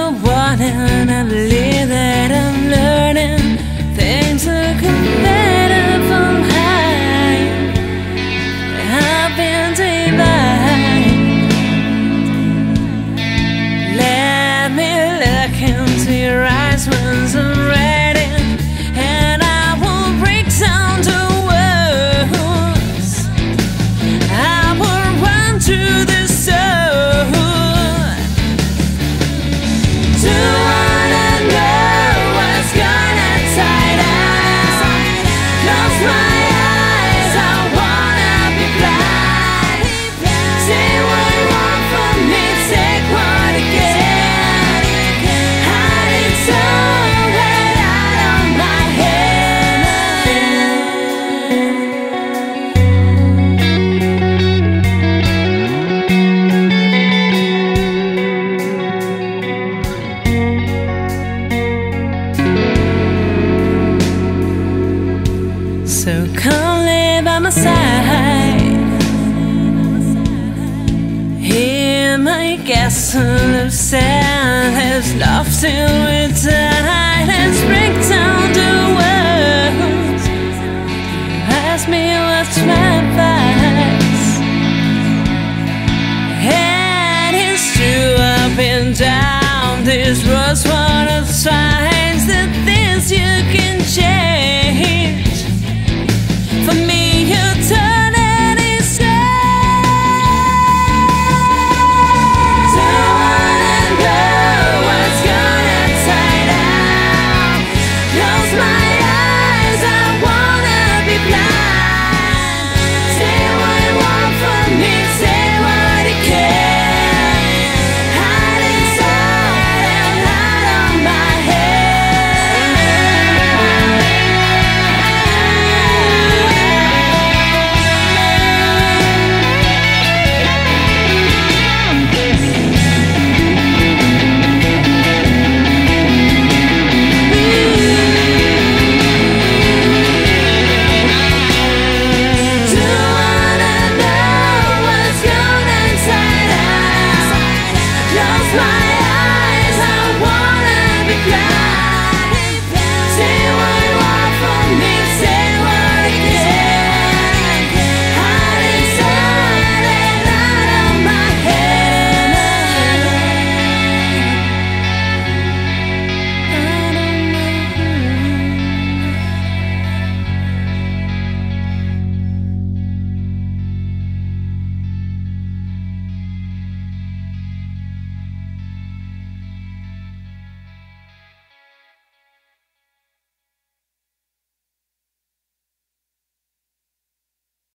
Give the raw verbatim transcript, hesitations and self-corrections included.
I'm wanting, I believe that I'm learning. Things are better from high. I've been divine. Let me look into your eyes once I'm ready, and I will break down the walls. I will run to the soul. Do wanna know what's gonna tide us? Close my eyes, I wanna be blind. Say what you want from me, take what you get. Hide it so right out of my So come live by my side. Hear my castle of sand. Let's love till we die. Let's break down the walls. You ask me what's my advice, and it's true up and down. This was one of the